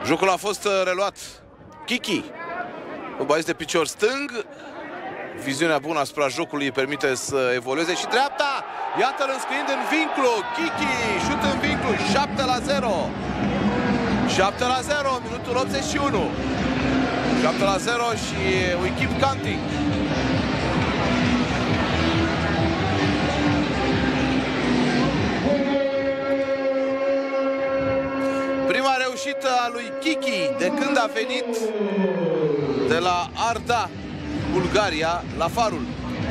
Jocul a fost reluat. Kiki, fotbalist de picior stâng. Viziunea bună asupra jocului îi permite să evolueze. Și dreapta, iată-l înscriind în vinclu. Kiki, șut în vinclu, 7-0. 7-0, minutul 81. 7-0 și we keep counting. Prima reușită a lui Kiki de când a venit de la Arda, Bulgaria, la Farul.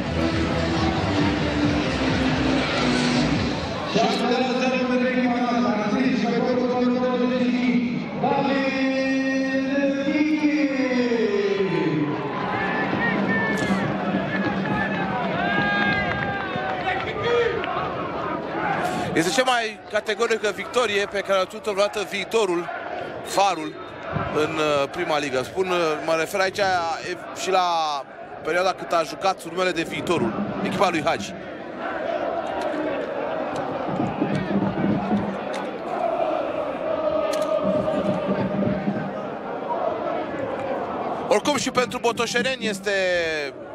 Este cea mai categorică victorie pe care a avut-o vreodată viitorul, Farul, în prima ligă. Mă refer aici și la perioada cât a jucat sub numele de viitorul, echipa lui Hagi. Oricum și pentru botoșereni este